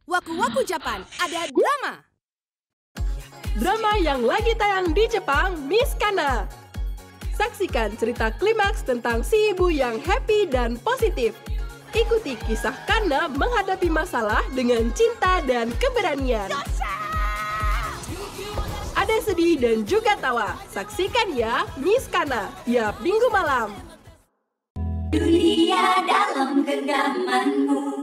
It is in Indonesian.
Waku Waku Japan, ada drama. Drama yang lagi tayang di Jepang, Miss Kana. Saksikan cerita klimaks tentang si ibu yang happy dan positif. Ikuti kisah Kana menghadapi masalah dengan cinta dan keberanian. Ada sedih dan juga tawa. Saksikan ya, Miss Kana, tiap Minggu malam. Dunia dalam genggamanmu.